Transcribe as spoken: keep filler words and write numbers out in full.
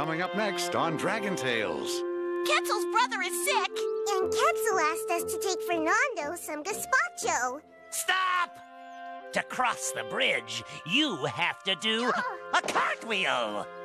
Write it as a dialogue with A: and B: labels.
A: coming up next on Dragon Tales.
B: Quetzal's brother is sick.
C: And Quetzal asked us to take Fernando some gazpacho.
D: Stop! To cross the bridge, you have to do a cartwheel.